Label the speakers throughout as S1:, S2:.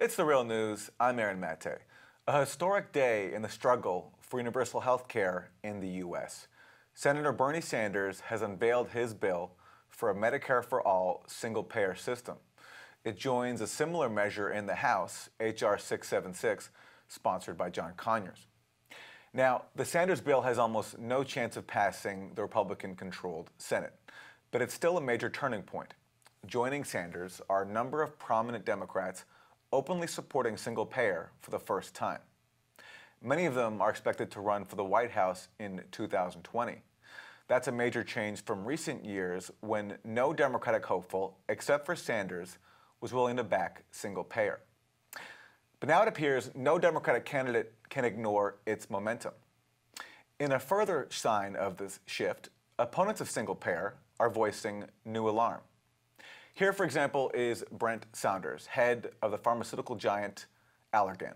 S1: It's The Real News. I'm Aaron Mate. A historic day in the struggle for universal health care in the U.S. Senator Bernie Sanders has unveiled his bill for a Medicare for All single-payer system. It joins a similar measure in the House, H.R. 676, sponsored by John Conyers. Now, the Sanders bill has almost no chance of passing the Republican-controlled Senate, but it's still a major turning point. Joining Sanders are a number of prominent Democrats openly supporting single-payer for the first time. Many of them are expected to run for the White House in 2020. That's a major change from recent years when no Democratic hopeful, except for Sanders, was willing to back single-payer. But now it appears no Democratic candidate can ignore its momentum. In a further sign of this shift, opponents of single-payer are voicing new alarm. Here, for example, is Brent Saunders, head of the pharmaceutical giant Allergan.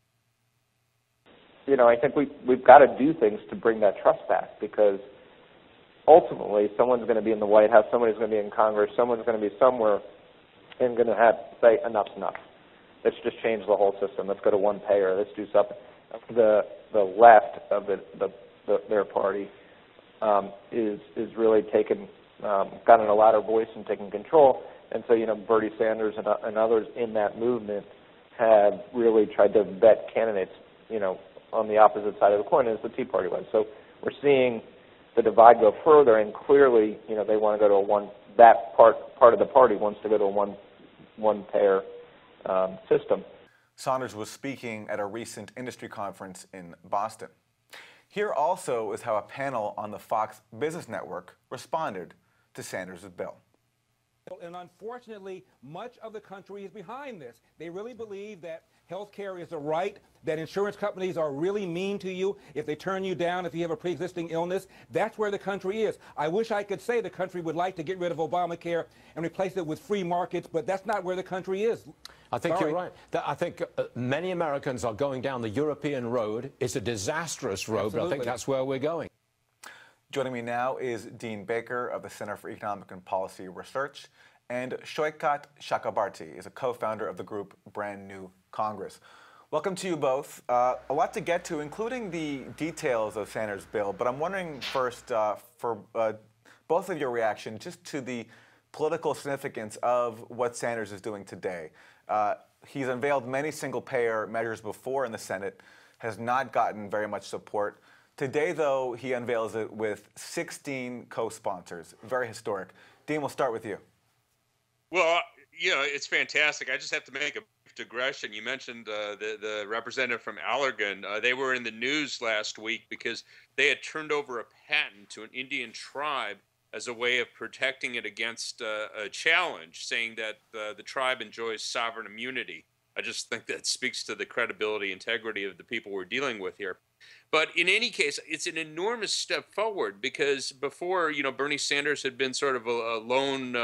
S2: I think we've got to do things to bring that trust back, because ultimately someone's going to be in the White House, somebody's going to be in Congress, someone's going to be somewhere and going to have to say enough's enough. Let's just change the whole system. Let's go to one payer. Let's do something. The left of their party is really gotten a louder voice and taken control. And so, Bernie Sanders and others in that movement have really tried to vet candidates, on the opposite side of the coin as the Tea Party was. So we're seeing the divide go further, and clearly, they want to go to that part of the party wants to go to a one payer system.
S1: Saunders was speaking at a recent industry conference in Boston. Here also is how a panel on the Fox Business Network responded to Sanders' bill.
S3: And unfortunately, much of the country is behind this. They really believe that health care is a right, that insurance companies are really mean to you if they turn you down if you have a pre-existing illness. That's where the country is. I wish I could say the country would like to get rid of Obamacare and replace it with free markets, but that's not where the country is.
S4: I think you're right. I think many Americans are going down the European road. It's a disastrous road,
S3: Absolutely.
S4: but I think that's where we're going.
S1: Joining me now is Dean Baker of the Center for Economic and Policy Research, and Shoykat Chakrabarti is a co-founder of the group Brand New Congress. Welcome to you both. A lot to get to, including the details of Sanders' bill, but I'm wondering first for both of your reaction just to the political significance of what Sanders is doing today. He's unveiled many single-payer measures before in the Senate, has not gotten very much support. Today, though, he unveils it with 16 co-sponsors. Very historic. Dean, we'll start with you.
S5: Well, it's fantastic. I just have to make a digression. You mentioned the representative from Allergan. They were in the news last week because they had turned over a patent to an Indian tribe as a way of protecting it against a challenge, saying that the tribe enjoys sovereign immunity. I just think that speaks to the credibility, integrity of the people we're dealing with here. But in any case, it's an enormous step forward, because before, Bernie Sanders had been sort of a lone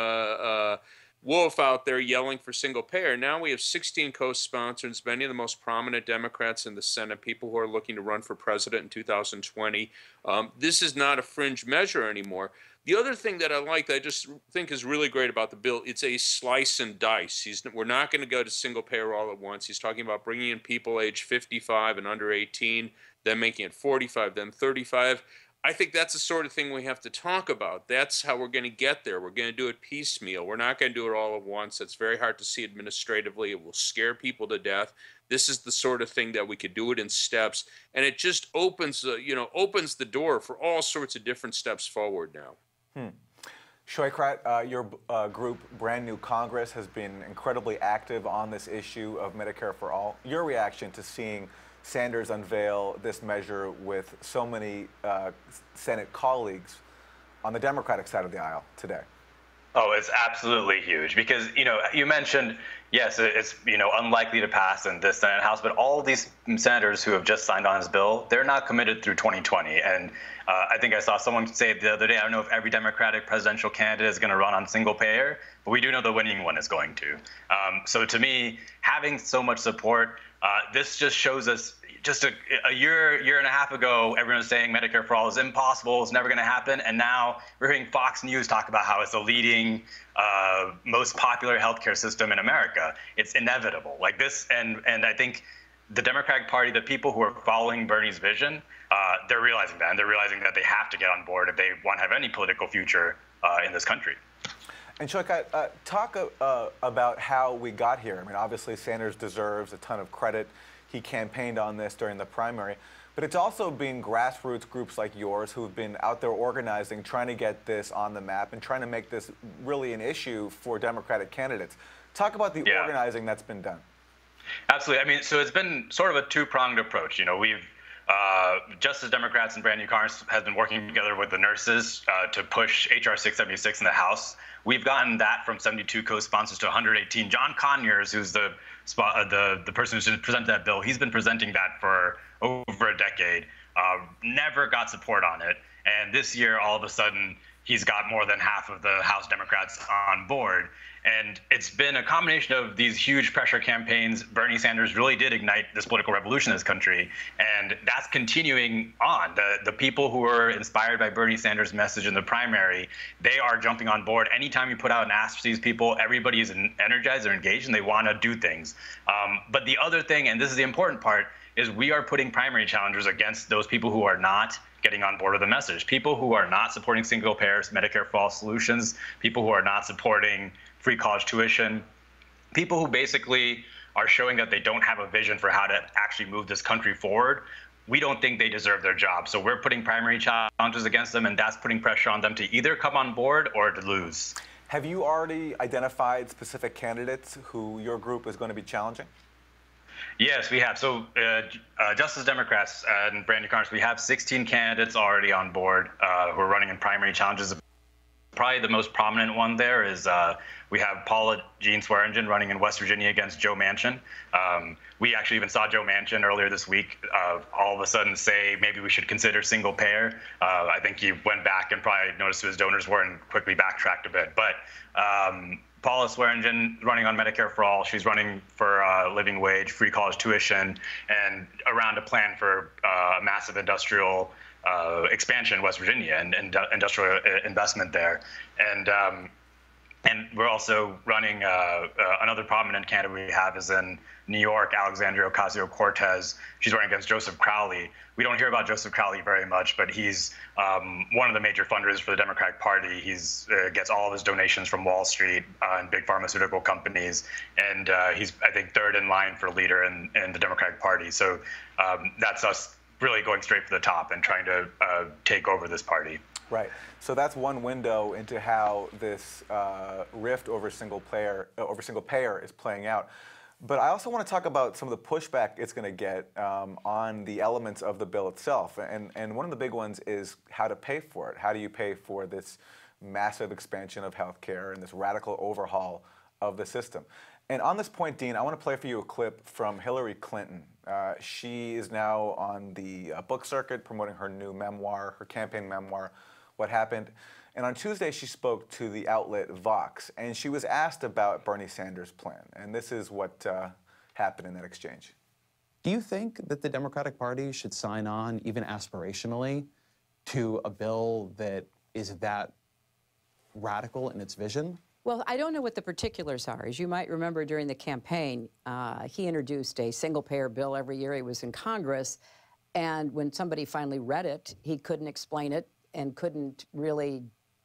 S5: wolf out there yelling for single payer. Now we have 16 co-sponsors, many of the most prominent Democrats in the Senate, people who are looking to run for president in 2020. This is not a fringe measure anymore. The other thing that I just think is really great about the bill, it's a slice and dice. We're not going to go to single payer all at once. He's talking about bringing in people age 55 and under 18, then making it 45, then 35. I think that's the sort of thing we have to talk about. That's how we're going to get there. We're going to do it piecemeal. We're not going to do it all at once. It's very hard to see administratively. It will scare people to death. This is the sort of thing that we could do it in steps, and it just opens the door for all sorts of different steps forward now.
S1: Shoykat, your group, Brand New Congress, has been incredibly active on this issue of Medicare for All. Your reaction to seeing Sanders unveil this measure with so many Senate colleagues on the Democratic side of the aisle today?
S6: Oh, it's absolutely huge because, you mentioned, yes, it's, unlikely to pass in this Senate House, but all of these senators who have just signed on his bill, they're not committed through 2020. And I think I saw someone say the other day, I don't know if every Democratic presidential candidate is going to run on single payer, but we do know the winning one is going to. So to me, having so much support, this just shows us just a year and a half ago, everyone was saying Medicare for All is impossible, it's never going to happen. And now we're hearing Fox News talk about how it's the leading, most popular healthcare system in America. It's inevitable. Like this, and I think the Democratic Party, the people who are following Bernie's vision, they're realizing that, and they're realizing that they have to get on board if they want to have any political future in this country.
S1: And Shawkat, talk about how we got here. I mean, obviously Sanders deserves a ton of credit. He campaigned on this during the primary, but it's also been grassroots groups like yours who've been out there organizing, trying to get this on the map and trying to make this really an issue for Democratic candidates. Talk about the organizing that's been done.
S6: Absolutely. I mean, so it's been sort of a two-pronged approach. You know, we've Justice Democrats and Brandon Carnes has been working together with the nurses to push HR 676 in the House. We've gotten that from 72 co-sponsors to 118. John Conyers, who's the person who's presented that bill, he's been presenting that for over a decade, never got support on it. And this year, all of a sudden, he's got more than half of the House Democrats on board. And it's been a combination of these huge pressure campaigns. Bernie Sanders really did ignite this political revolution in this country, and that's continuing on. The people who were inspired by Bernie Sanders' message in the primary, they are jumping on board. Anytime you put out an ask for these people, everybody is energized, they're engaged, and they want to do things. But the other thing, and this is the important part, is we are putting primary challengers against those people who are not getting on board with the message. People who are not supporting single-payer Medicare for All solutions, people who are not supporting free college tuition, people who basically are showing that they don't have a vision for how to actually move this country forward. We don't think they deserve their job. So we're putting primary challenges against them, and that's putting pressure on them to either come on board or to lose.
S1: Have you already identified specific candidates who your group is going to be challenging?
S6: Yes, we have. So Justice Democrats and Brandon Carnes, we have 16 candidates already on board who are running in primary challenges. Probably the most prominent one there is we have Paula Jean Swearengin running in West Virginia against Joe Manchin. We actually even saw Joe Manchin earlier this week all of a sudden say maybe we should consider single payer. I think he went back and probably noticed who his donors were and quickly backtracked a bit. But Paula Swearengin running on Medicare for All. She's running for living wage, free college tuition, and around a plan for a massive industrial expansion in West Virginia and industrial investment there. And we're also running another prominent candidate we have is in New York, Alexandria Ocasio-Cortez. She's running against Joseph Crowley. We don't hear about Joseph Crowley very much, but he's one of the major funders for the Democratic Party. He's gets all of his donations from Wall Street and big pharmaceutical companies. And he's, I think, third in line for leader in the Democratic Party. So that's us really going straight for the top and trying to take over this party.
S1: Right. So that's one window into how this rift over single payer is playing out. But I also want to talk about some of the pushback it's going to get on the elements of the bill itself. And one of the big ones is how to pay for it. How do you pay for this massive expansion of healthcare and this radical overhaul of the system? And on this point, Dean, I want to play for you a clip from Hillary Clinton. She is now on the book circuit promoting her new memoir, her campaign memoir, What Happened. And on Tuesday, she spoke to the outlet Vox, and she was asked about Bernie Sanders' plan. And this is what happened in that exchange.
S7: Do you think that the Democratic Party should sign on, even aspirationally, to a bill that is that radical in its vision?
S8: Well, I don't know what the particulars are. As you might remember during the campaign, he introduced a single-payer bill every year he was in Congress. And when somebody finally read it, he couldn't explain it and couldn't really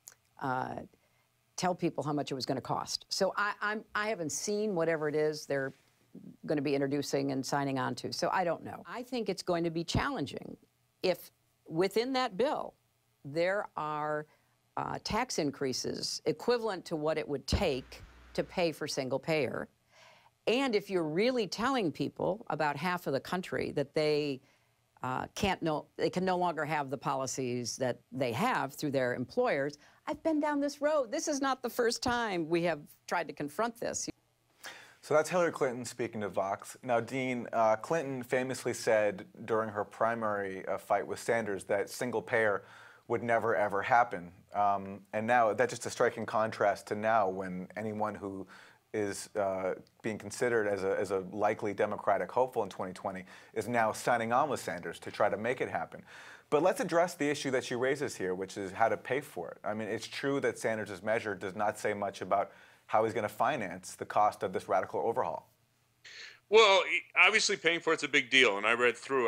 S8: tell people how much it was going to cost. So I haven't seen whatever it is they're going to be introducing and signing on to. So I don't know. I think it's going to be challenging if within that bill there are tax increases equivalent to what it would take to pay for single payer. And if you're really telling people, about half of the country, that they can no longer have the policies that they have through their employers. I've been down this road. This is not the first time we have tried to confront this.
S1: So that's Hillary Clinton speaking to Vox. Now, Dean, Clinton famously said during her primary fight with Sanders that single payer would never, ever happen. And now that's just a striking contrast to now, when anyone who is being considered as a likely Democratic hopeful in 2020, is now signing on with Sanders to try to make it happen. But let's address the issue that she raises here, which is how to pay for it. I mean, it's true that Sanders' measure does not say much about how he's going to finance the cost of this radical overhaul.
S5: Well, obviously paying for it's a big deal, and I read through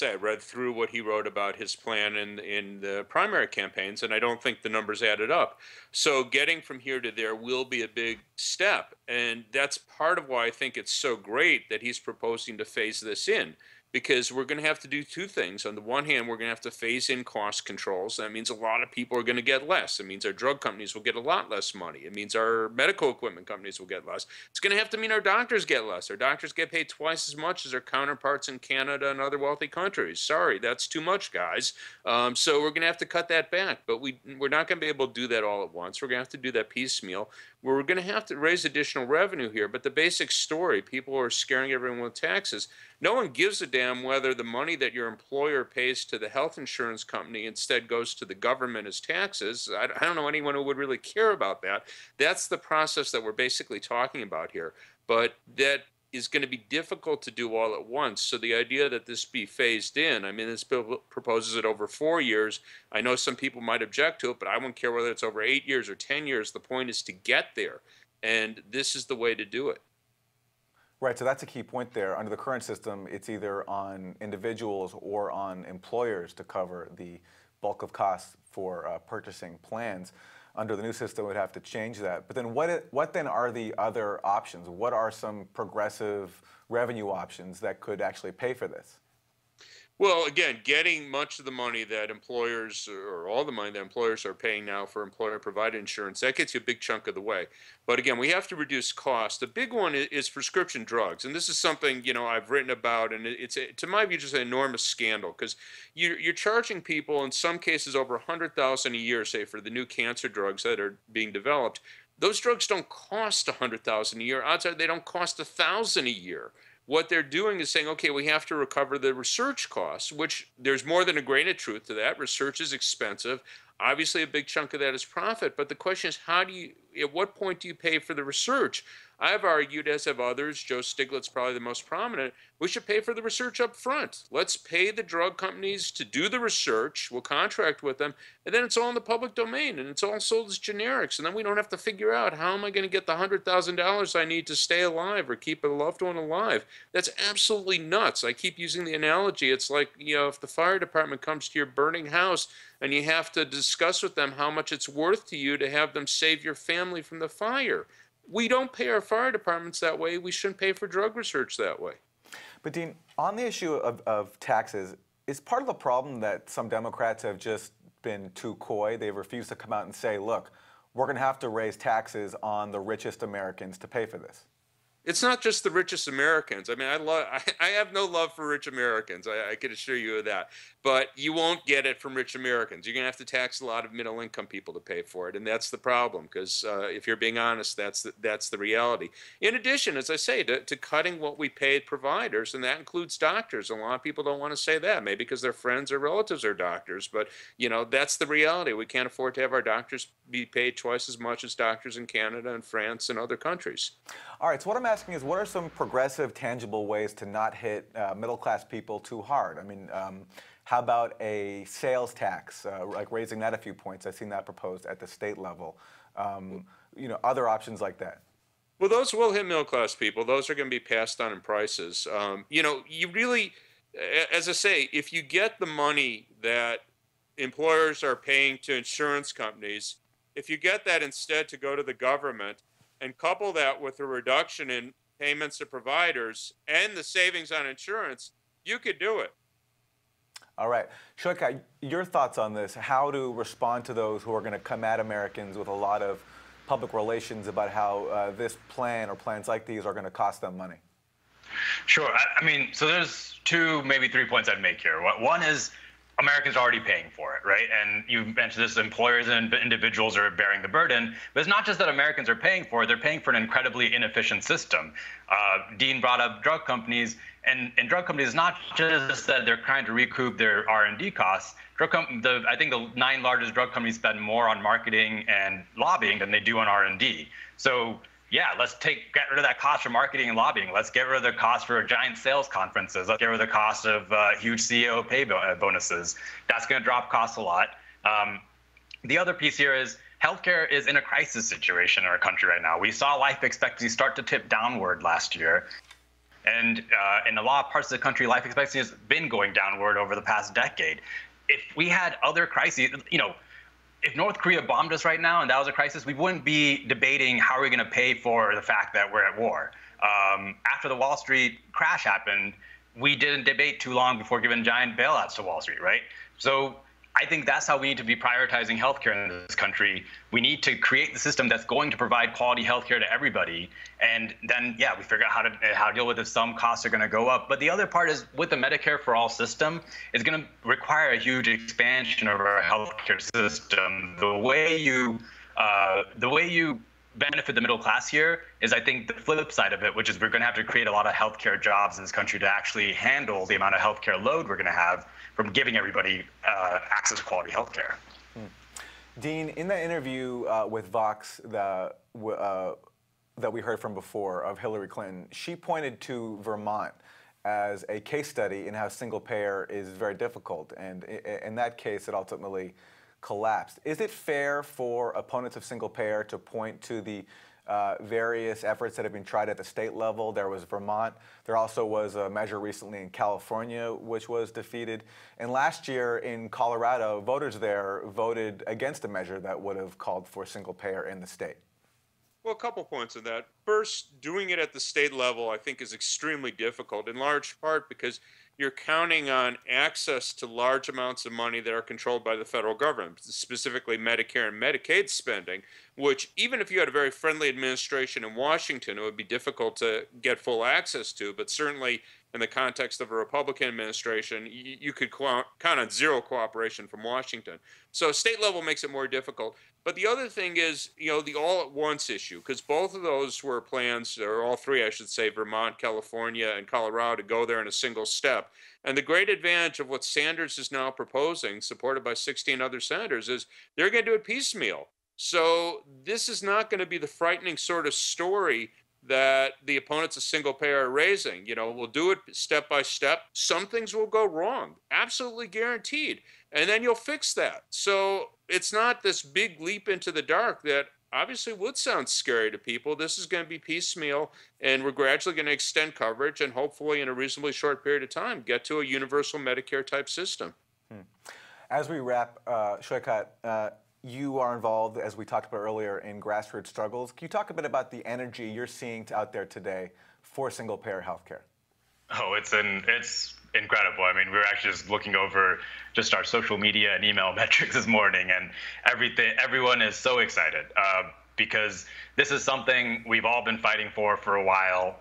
S5: what he wrote about his plan in the primary campaigns, and I don't think the numbers added up. So getting from here to there will be a big step, and that's part of why I think it's so great that he's proposing to phase this in. Because we're going to have to do two things. On the one hand, we're going to have to phase in cost controls. That means a lot of people are going to get less. It means our drug companies will get a lot less money. It means our medical equipment companies will get less. It's going to have to mean our doctors get less. Our doctors get paid twice as much as their counterparts in Canada and other wealthy countries. Sorry, that's too much, guys. So we're going to have to cut that back. But we're not going to be able to do that all at once. We're going to have to do that piecemeal. We're going to have to raise additional revenue here. But the basic story, people are scaring everyone with taxes. No one gives a damn whether the money that your employer pays to the health insurance company instead goes to the government as taxes. I don't know anyone who would really care about that. That's the process that we're basically talking about here. But that is going to be difficult to do all at once. So the idea that this be phased in, I mean, this bill proposes it over 4 years. I know some people might object to it, but I won't care whether it's over 8 years or 10 years. The point is to get there. And this is the way to do it.
S1: Right, so that's a key point there. Under the current system, it's either on individuals or on employers to cover the bulk of costs for purchasing plans. Under the new system, we'd have to change that. But then what then are the other options? What are some progressive revenue options that could actually pay for this?
S5: Well, again, getting much of the money that employers, or all the money that employers are paying now for employer-provided insurance, that gets you a big chunk of the way. But again, we have to reduce costs. The big one is prescription drugs, and this is something I've written about, and it's to my view just an enormous scandal because you're charging people in some cases over $100,000 a year, say for the new cancer drugs that are being developed. Those drugs don't cost $100,000 a year. Odds are they don't cost $1,000 a year. What they're doing is saying, okay, we have to recover the research costs, which there's more than a grain of truth to that. Research is expensive. Obviously, a big chunk of that is profit. But the question is, at what point do you pay for the research? I've argued, as have others, Joe Stiglitz probably the most prominent, we should pay for the research up front. Let's pay the drug companies to do the research. We'll contract with them, and then it's all in the public domain, and it's all sold as generics. And then we don't have to figure out how am I going to get the $100,000 I need to stay alive or keep a loved one alive. That's absolutely nuts. I keep using the analogy. It's like, if the fire department comes to your burning house and you have to discuss with them how much it's worth to you to have them save your family from the fire. We don't pay our fire departments that way. We shouldn't pay for drug research that way.
S1: But Dean, on the issue of taxes, is part of the problem that some Democrats have just been too coy? They've refused to come out and say, look, we're going to have to raise taxes on the richest Americans to pay for this.
S5: It's not just the richest Americans. I mean, I have no love for rich Americans. I can assure you of that. But you won't get it from rich Americans. You're going to have to tax a lot of middle-income people to pay for it, and that's the problem. Because if you're being honest, that's the reality. In addition, as I say, to cutting what we pay providers, and that includes doctors. A lot of people don't want to say that, maybe because their friends or relatives are doctors. But that's the reality. We can't afford to have our doctors be paid twice as much as doctors in Canada and France and other countries.
S1: All right. So what I'm asking is, what are some progressive, tangible ways to not hit middle-class people too hard? I mean, how about a sales tax, like raising that a few points? I've seen that proposed at the state level. Other options like that.
S5: Well, those will hit middle-class people. Those are going to be passed on in prices. You really, as I say, if you get the money that employers are paying to insurance companies, if you get that instead to go to the government, and couple that with a reduction in payments to providers and the savings on insurance, you could do it.
S1: All right. Shoyka, your thoughts on this, how to respond to those who are going to come at Americans with a lot of public relations about how this plan or plans like these are going to cost them money?
S6: Sure. I mean, so there's 2, maybe 3 points I'd make here. One is Americans are already paying for it, right? And you mentioned this, employers and individuals are bearing the burden. But it's not just that Americans are paying for it, they're paying for an incredibly inefficient system. Dean brought up drug companies, and drug companies, not just that they're trying to recoup their R&D costs. I think the 9 largest drug companies spend more on marketing and lobbying than they do on R&D. So yeah, let's get rid of that cost for marketing and lobbying. Let's get rid of the cost for giant sales conferences. Let's get rid of the cost of huge CEO pay bonuses. That's going to drop costs a lot. The other piece here is healthcare is in a crisis situation in our country right now. We saw life expectancy start to tip downward last year. And in a lot of parts of the country, life expectancy has been going downward over the past decade. If we had other crises, if North Korea bombed us right now and that was a crisis, we wouldn't be debating how are we going to pay for the fact that we're at war. After the Wall Street crash happened, we didn't debate too long before giving giant bailouts to Wall Street, right? So I think that's how we need to be prioritizing healthcare in this country. We need to create the system that's going to provide quality healthcare to everybody. And then, yeah, we figure out how to deal with if some costs are going to go up. But the other part is with the Medicare for All system, it's going to require a huge expansion of our healthcare system. The way you benefit the middle class here is, I think, the flip side of it, which is we're going to have to create a lot of healthcare jobs in this country to actually handle the amount of healthcare load we're going to have from giving everybody access to quality healthcare.
S1: Dean, in that interview with Vox that we heard from before of Hillary Clinton, she pointed to Vermont as a case study in how single payer is very difficult, and in that case, it ultimately collapsed. Is it fair for opponents of single payer to point to the various efforts that have been tried at the state level? There was Vermont. There also was a measure recently in California which was defeated. And last year in Colorado, voters there voted against a measure that would have called for single payer in the state.
S5: Well, a couple points on that. First, doing it at the state level, I think, is extremely difficult, in large part because you're counting on access to large amounts of money that are controlled by the federal government, specifically Medicare and Medicaid spending, which even if you had a very friendly administration in Washington, it would be difficult to get full access to. But certainly in the context of a Republican administration, you could count on zero cooperation from Washington. So state level makes it more difficult. But the other thing is, the all-at-once issue, because both of those were plans, or all three, I should say, Vermont, California, and Colorado, to go there in a single step. And the great advantage of what Sanders is now proposing, supported by 16 other senators, is they're going to do it piecemeal. So this is not going to be the frightening sort of story that the opponents of single payer are raising. We'll do it step by step. Some things will go wrong, absolutely guaranteed. And then you'll fix that. So it's not this big leap into the dark that obviously would sound scary to people. This is going to be piecemeal, and we're gradually going to extend coverage and hopefully in a reasonably short period of time get to a universal Medicare type system.
S1: As we wrap, Shawkat, you are involved, as we talked about earlier, in grassroots struggles. Can you talk a bit about the energy you're seeing out there today for single-payer healthcare?
S6: Oh, it's incredible. I mean, we were actually just looking over just our social media and email metrics this morning, and everyone is so excited because this is something we've all been fighting for a while.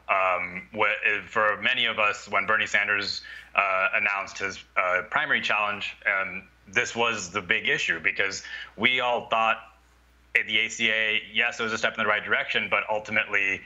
S6: For many of us, when Bernie Sanders announced his primary challenge, this was the big issue because we all thought at the ACA, yes, it was a step in the right direction, but ultimately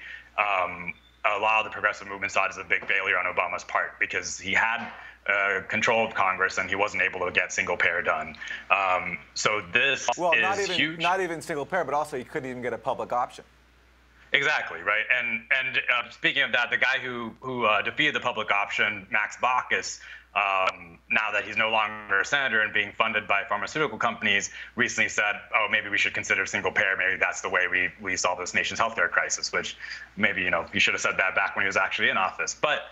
S6: a lot of the progressive movement saw it as a big failure on Obama's part because he had control of Congress and he wasn't able to get single payer done. So this is huge.
S1: Not even single payer, but also he couldn't even get a public option.
S6: Exactly, right. And speaking of that, the guy who defeated the public option, Max Baucus, now that he's no longer a senator and being funded by pharmaceutical companies, recently said, oh, maybe we should consider single payer. Maybe that's the way we solve this nation's healthcare crisis, which maybe, he should have said that back when he was actually in office. But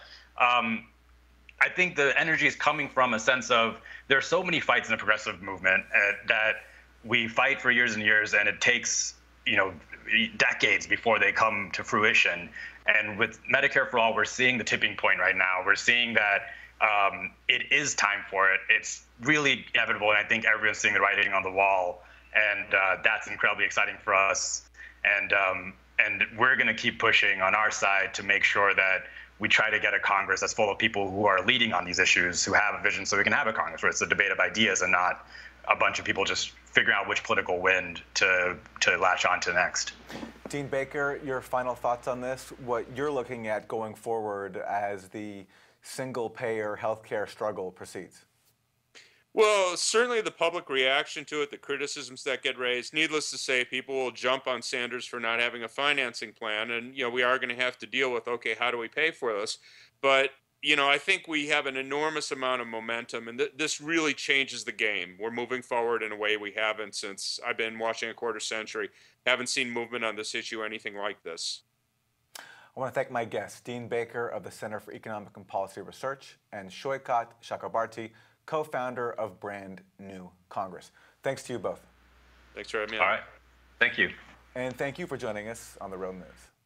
S6: I think the energy is coming from a sense of there are so many fights in the progressive movement that we fight for years and years, and it takes, decades before they come to fruition. And with Medicare for All, we're seeing the tipping point right now. We're seeing that it is time for it. It's really inevitable, and I think everyone's seeing the writing on the wall, and that's incredibly exciting for us. And we're going to keep pushing on our side to make sure that we try to get a Congress that's full of people who are leading on these issues, who have a vision, so we can have a Congress where it's a debate of ideas and not a bunch of people just figuring out which political wind to latch on to next.
S1: Dean Baker, your final thoughts on this, what you're looking at going forward as the single-payer healthcare struggle proceeds?
S5: Well, certainly the public reaction to it, the criticisms that get raised. Needless to say, people will jump on Sanders for not having a financing plan, and we are going to have to deal with, okay, how do we pay for this? But I think we have an enormous amount of momentum, and this really changes the game. We're moving forward in a way we haven't since I've been watching a quarter century. Haven't seen movement on this issue anything like this.
S1: I want to thank my guests, Dean Baker of the Center for Economic and Policy Research and Shoykat Chakrabarti, co-founder of Brand New Congress. Thanks to you both.
S5: Thanks for having me on.
S6: All right. Thank you.
S1: And thank you for joining us on The Real News.